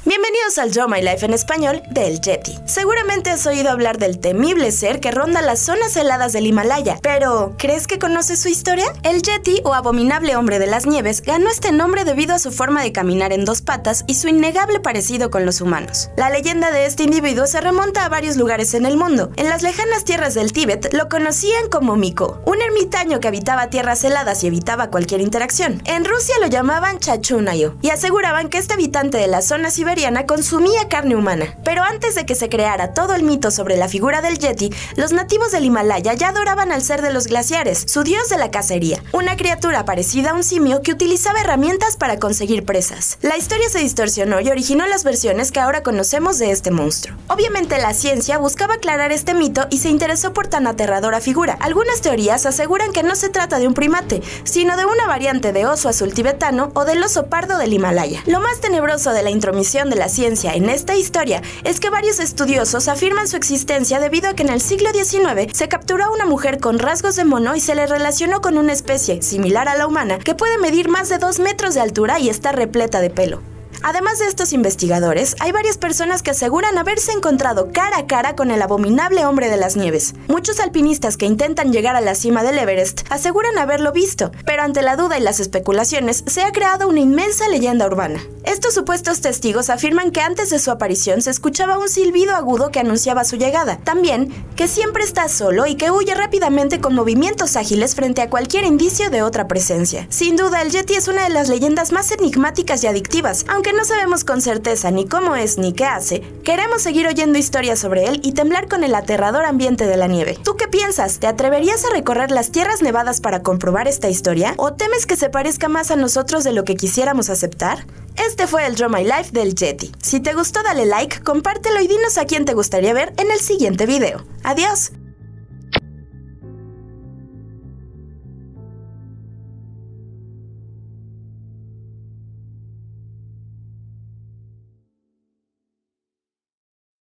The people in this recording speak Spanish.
Bienvenidos al Draw My Life en español del Yeti. Seguramente has oído hablar del temible ser que ronda las zonas heladas del Himalaya, pero ¿crees que conoces su historia? El Yeti, o abominable hombre de las nieves, ganó este nombre debido a su forma de caminar en dos patas y su innegable parecido con los humanos. La leyenda de este individuo se remonta a varios lugares en el mundo. En las lejanas tierras del Tíbet lo conocían como Miko, un ermitaño que habitaba tierras heladas y evitaba cualquier interacción. En Rusia lo llamaban Chachunayo y aseguraban que este habitante de la zona siberiana consumía carne humana. Pero antes de que se creara todo el mito sobre la figura del Yeti, los nativos del Himalaya ya adoraban al ser de los glaciares, su dios de la cacería, una criatura parecida a un simio que utilizaba herramientas para conseguir presas. La historia se distorsionó y originó las versiones que ahora conocemos de este monstruo. Obviamente la ciencia buscaba aclarar este mito y se interesó por tan aterradora figura. Algunas teorías aseguran que no se trata de un primate, sino de una variante de oso azul tibetano o del oso pardo del Himalaya. Lo más tenebroso de la intromisión de la ciencia en esta historia es que varios estudiosos afirman su existencia debido a que en el siglo XIX se capturó a una mujer con rasgos de mono y se le relacionó con una especie similar a la humana que puede medir más de 2 metros de altura y está repleta de pelo. Además de estos investigadores, hay varias personas que aseguran haberse encontrado cara a cara con el abominable hombre de las nieves. Muchos alpinistas que intentan llegar a la cima del Everest aseguran haberlo visto, pero ante la duda y las especulaciones se ha creado una inmensa leyenda urbana. Estos supuestos testigos afirman que antes de su aparición se escuchaba un silbido agudo que anunciaba su llegada. También que siempre está solo y que huye rápidamente con movimientos ágiles frente a cualquier indicio de otra presencia. Sin duda, el Yeti es una de las leyendas más enigmáticas y adictivas. Aunque no sabemos con certeza ni cómo es ni qué hace, queremos seguir oyendo historias sobre él y temblar con el aterrador ambiente de la nieve. ¿Tú qué piensas? ¿Te atreverías a recorrer las tierras nevadas para comprobar esta historia? ¿O temes que se parezca más a nosotros de lo que quisiéramos aceptar? Este fue el Draw My Life del Yeti. Si te gustó, dale like, compártelo y dinos a quién te gustaría ver en el siguiente video. ¡Adiós!